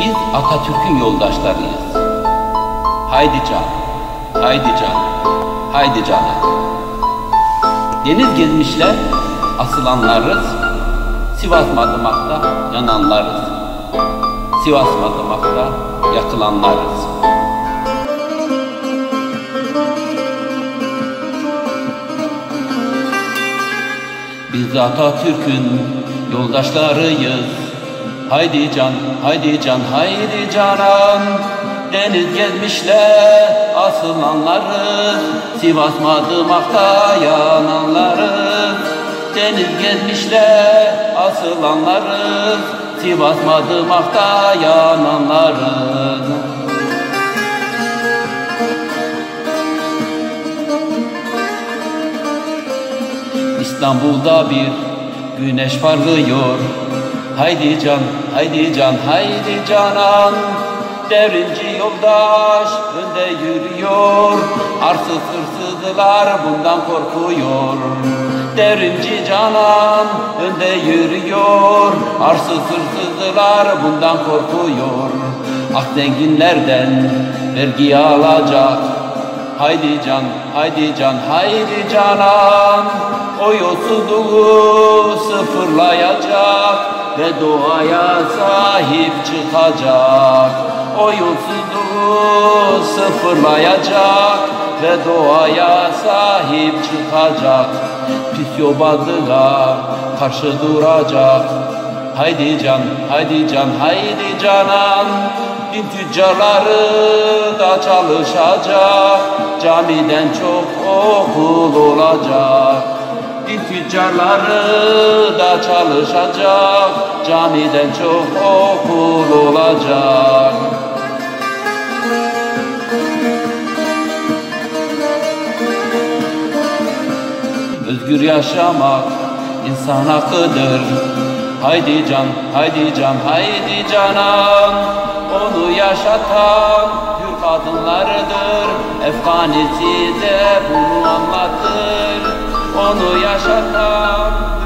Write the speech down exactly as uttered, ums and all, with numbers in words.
Biz Atatürk'ün yoldaşlarıyız. Haydi can, haydi can, haydi cana. Deniz gezmişler, asılanlarız. Sivas Madımak'ta yananlarız. Sivas Madımak'ta yakılanlarız. Biz Atatürk'ün yoldaşlarıyız. Haydi can, haydi can, haydi canan. Deniz gezmişler, asılanlarız. Sivas Madımak'ta yananlarız. Deniz gezmişler, asılanlarız. Sivas Madımak'ta yananlarız. İstanbul'da bir güneş parlıyor. Haydi can, haydi can, haydi canan. Devrimci yoldaş önde yürüyor. Arsız hırsızlar bundan korkuyor. Devrimci canan önde yürüyor. Arsız hırsızlar bundan korkuyor. Ak zenginlerden vergi alacak. Haydi can, haydi can, haydi canan. O yolsuzluğu sıfırlayacak ve doğaya sahip çıkacak. O yolsuzluğu sıfırlayacak ve doğaya sahip çıkacak. Pis yobazlığa karşı duracak. Haydi can, haydi can, haydi canan. Din tüccarları da çalışacak. Camiden çok okul olacak. Din tüccarları da çalışacak. Camiden çok okul olacak. Özgür yaşamak insan hakkıdır. Haydi can, haydi can, haydi canan. Onu yaşatan Türk kadınlarıdır. Efkani size bunu anlatır. Onu yaşatan